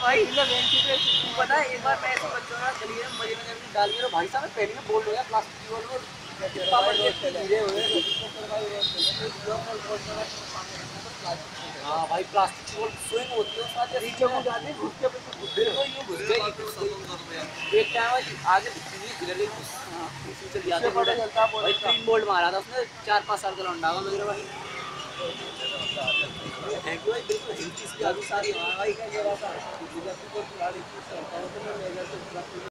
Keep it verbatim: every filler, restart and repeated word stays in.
भाई पता है एक बार मैं ऐसे बच्चों का गली में मजे में करके डाल के भाई साहब पहले में बोल्ड हो गया प्लास्टिक की बॉल पापड़ के गिरे हुए। हाँ भाई प्लास्टिक की बॉल स्विंग होती है उसके बाद नीचे को जाती है घुस के बिल्कुल यूं घुस गई। एक टाइम आगे गिर गई चल जाते भाई तीन बोल्ट मारा था उसने चार पाँच साल का लौंडा हुआ मेरे भाई। थैंक यू भाई बिल्कुल हिल चीज की आदमी सारी। हाँ भाई क्या ये रहा था